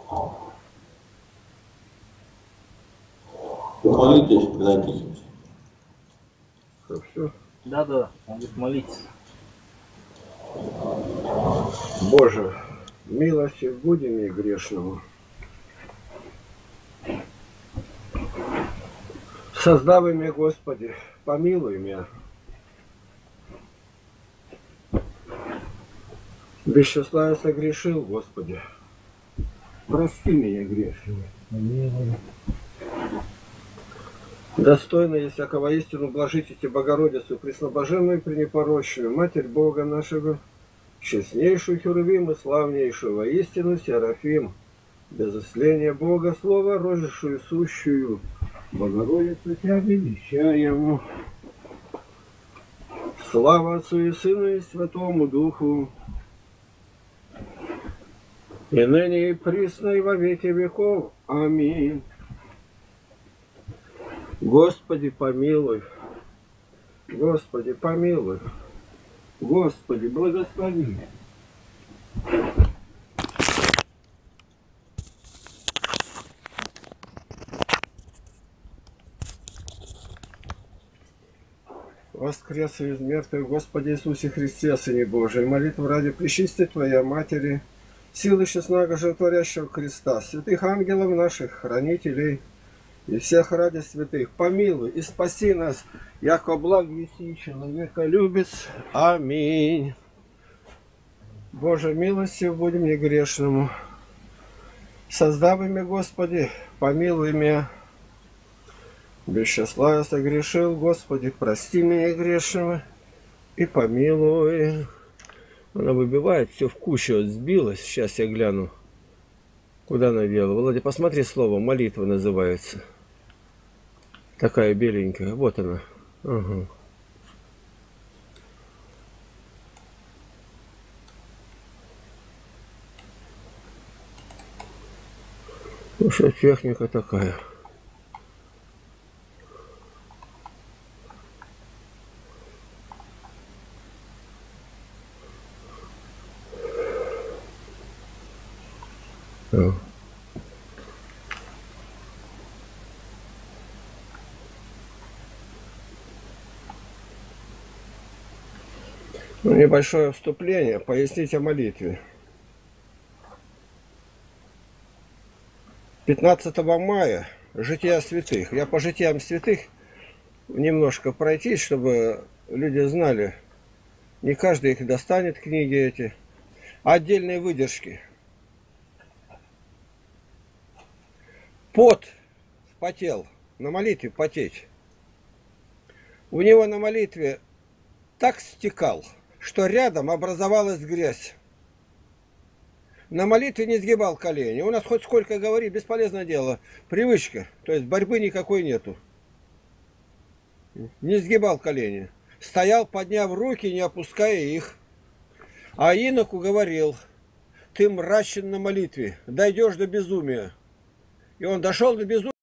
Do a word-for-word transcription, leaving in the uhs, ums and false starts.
Молитесь, когда тихимся. Все. Да, да, он будет молиться. Боже, милости буди мне грешному. Создав меня, Господи, помилуй меня. Без числа я согрешил, Господи. Прости меня грешного. Помилуй. Достойно и всякого истину блажите Богородицу, Пресноблаженную и Пренепорочную, Матерь Бога нашего, честнейшую Херувим и славнейшую воистину Серафим, без исления Бога Слова, рожившую сущую, Богородицу Тебя величаем. Слава Отцу и Сыну и Святому Духу, и ныне и присно и во веки веков. Аминь. Господи, помилуй. Господи, помилуй. Господи, благослови. Воскрес из мертвых, Господи Иисусе Христе, Сыне Божий, молитву ради пречистой Твоей Матери, силы честного животворящего креста, святых ангелов наших, хранителей, и всех ради святых, помилуй и спаси нас, яко благ еси человеколюбец. Аминь. Боже, милостив будем мне грешному. Создав имя, Господи, помилуй меня. Без числа я согрешил, Господи, прости меня грешного и помилуй. Она выбивает, все в кучу вот сбилось. Сейчас я гляну, куда она делала. Володя, посмотри слово, молитва называется. Такая беленькая, вот она. Ага. Ну что, техника такая. Да. Ну, небольшое вступление, пояснить о молитве. пятнадцатого мая жития святых. Я по житиям святых немножко пройтись, чтобы люди знали. Не каждый их достанет, книги эти. Отдельные выдержки. Пот потел. На молитве потеть. У него на молитве так стекал, что рядом образовалась грязь. На молитве не сгибал колени. У нас хоть сколько говори, бесполезное дело. Привычка. То есть борьбы никакой нету. Не сгибал колени. Стоял, подняв руки, не опуская их. А иноку говорил: ты мрачен на молитве, дойдешь до безумия. И он дошел до безумия.